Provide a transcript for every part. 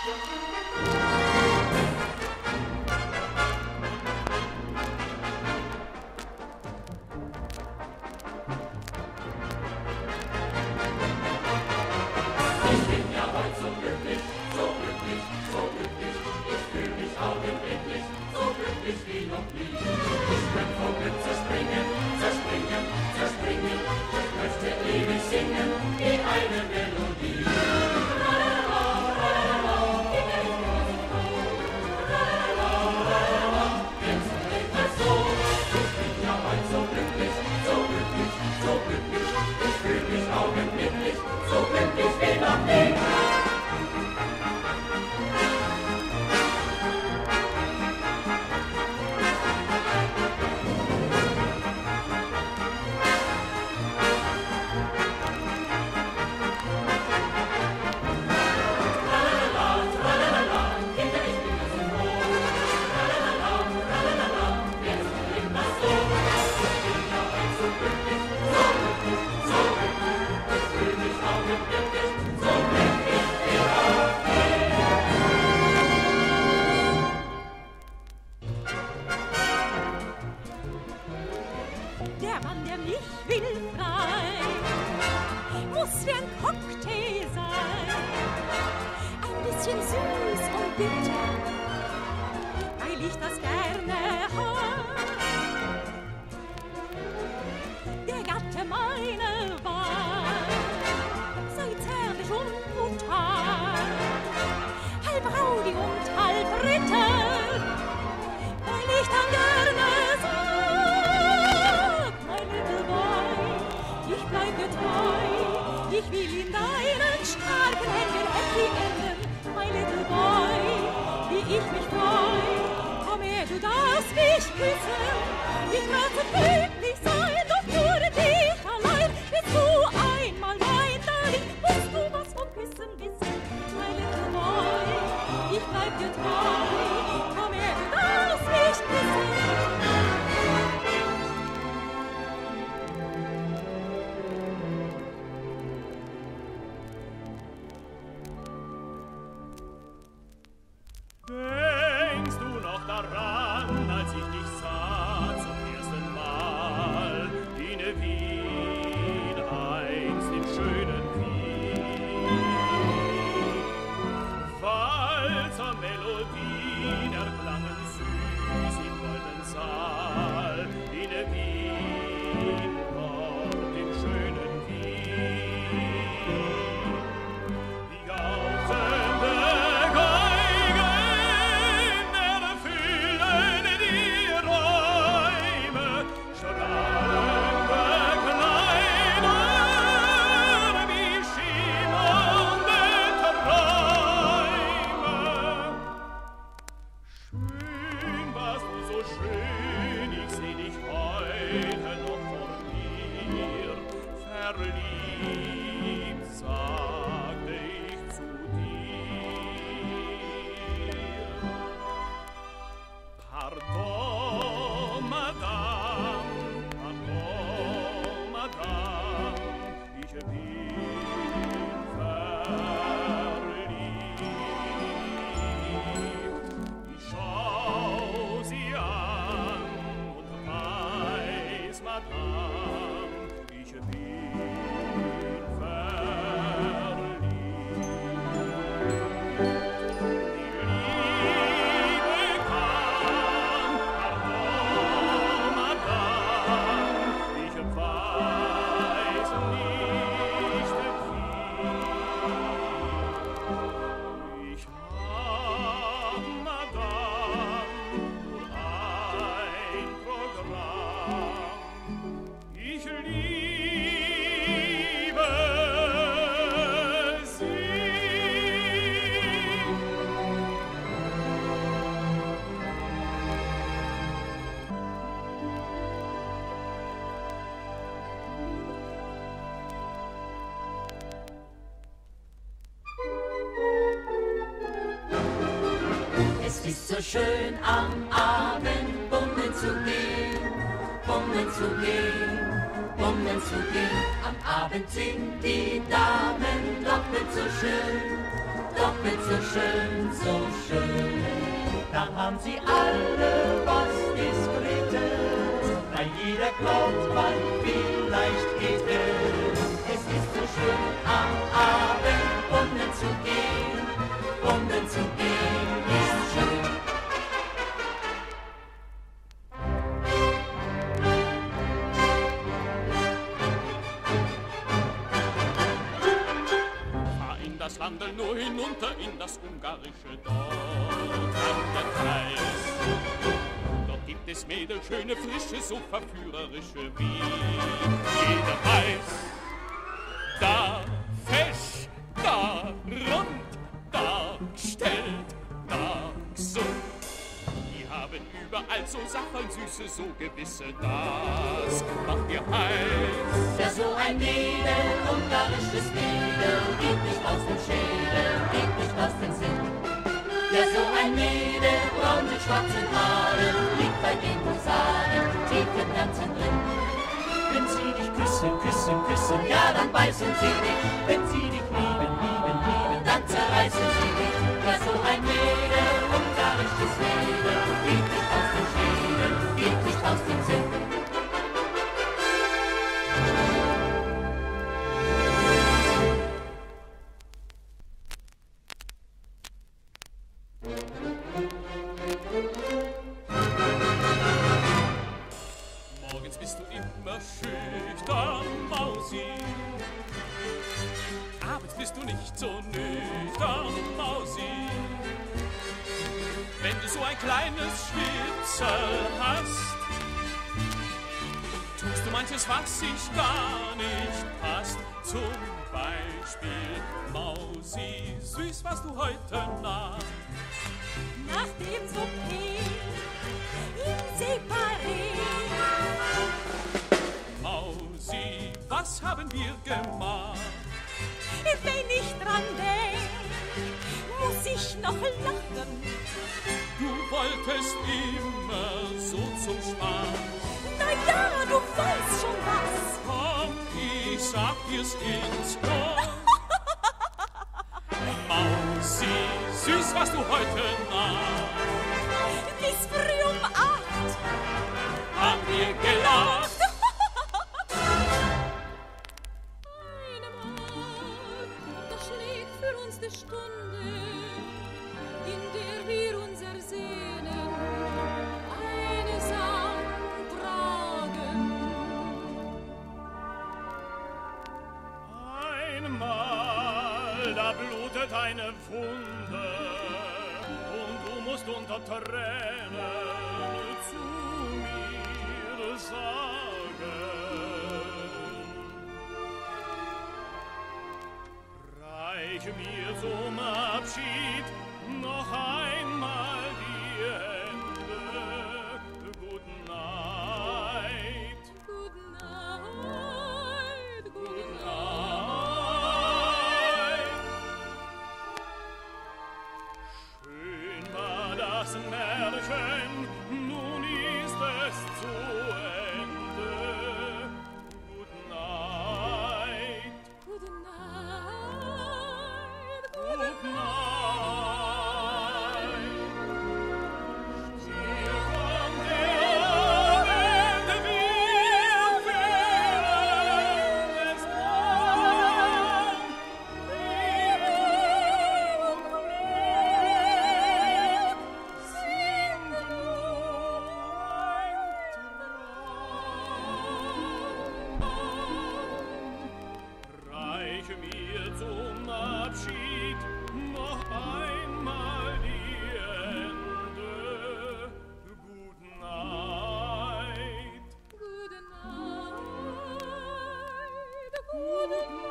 so schön am Abend bummeln zu gehen, bummeln zu gehen, bummeln zu gehen. Am Abend sind die Damen doppelt so schön, doppelt so schön. haben sie alle was Diskretes. Weil jeder glaubt, man vielleicht geht es. Es ist so schön am Abend Bummeln zu gehen. Bummeln zu gehen ist schön. Das Landl nur hinunter in das ungarische Dorf an der Kreis. Dort gibt es Mädel, schöne, frische, so verführerische wie jeder weiß. Da fesch, da rund, da gestellt, da gesund. Die haben überall so Sachen, süße, so gewisse, das macht mir heiß. Ja, so ein Mädel, ungarisches Mädel, geht nicht aus dem Schädel, geht nicht aus dem Sinn. Ja, so ein Mädel, braun mit schwarzen Haaren, liegt bei den Husaren, tief im Herzen drin. Wenn sie dich küssen, küssen, küssen, ja, dann beißen sie dich. Wenn sie dich lieben, lieben, lieben, dann zerreißen sie dich. Ja, so ein Mädel, ungarisches Mädel, geht nicht aus dem Schädel, geht nicht aus dem Sinn. Morgens bist du immer schüchtern, Mausi. Abends bist du nicht so nüchtern, Mausi. Wenn du so ein kleines Schnitzel hast, tust du manches, was sich gar nicht passt. Zum Beispiel, Mausi, süß, was du heute Nacht nach dem Souper im Separé. Mausi, was haben wir gemacht? Wenn ich dran denk, muss ich noch lachen. Du wolltest immer so zum Spaß. Na ja, du weißt schon was. Komm, ich sag dir's ins Ohr. Mausi, süß, was du heute Nacht Bis früh um 8 haben wir gelacht. Einmal, da schlägt für uns die Stunde, in der wir uns ersehnen, einsam tragen. Einmal, da blutet eine Wunde und du musst unter Tränen zu mir sagen: Reich mir zum Abschied noch einmal die Hände. Gute Nacht. Gute Nacht, gute Nacht. Schön war das Märchen, nun ist es zu Ende. Gute Nacht. Gute Nacht, Gute Nacht. Still kommt der Abend, wir fühlen es kaum. Liebe und Glück sind nur ein Traum. Reiche mir zum Abschied noch einmal die Hände. Gute Nacht. gute Nacht, gute Nacht.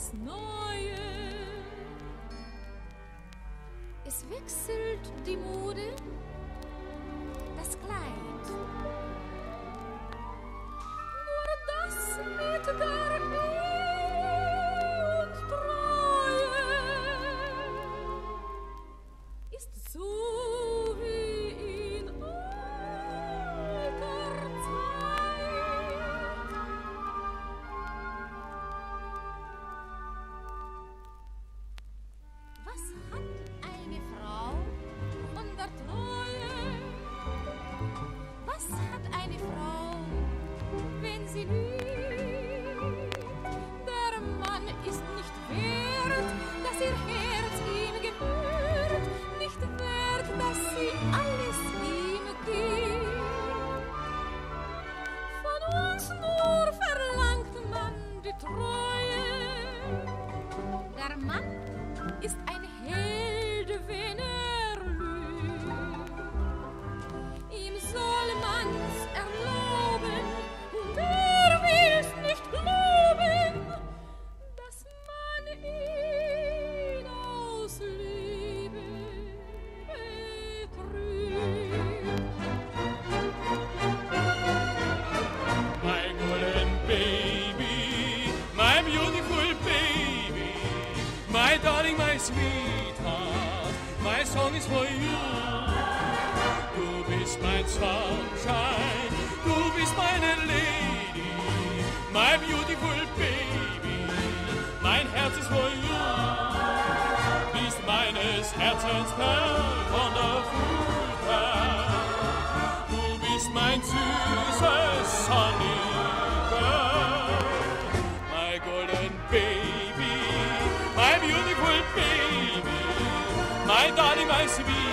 das Neue. Es wechselt die Mode, das Kleid. Nur das mit der Ehe und Treue ist so wie in alter Zeit. Was hat eine Frau von der Treue? Was hat eine Frau, wenn sie liebt? Der Mann ist nicht wert, dass ihr Herz ihm gehört, nicht wert, dass sie alles ihm gibt. Von uns nur verlangt man die Treue. Der Mann ist ein Held, wenn er lügt. Ihm soll man's erlauben, und will's nicht glauben, dass man ihn aus Liebe betrügt. My golden baby, my beautiful baby, my darling, my sweetheart, my song is for you. Du bist mein Sunshine, du bist meine Lady, my beautiful baby, mein Herz ist for you. Bist meines Herzens Perl von der Frühtag. Du bist mein süßes Sunny Girl, my golden baby, my beautiful baby, my darling, my sweet.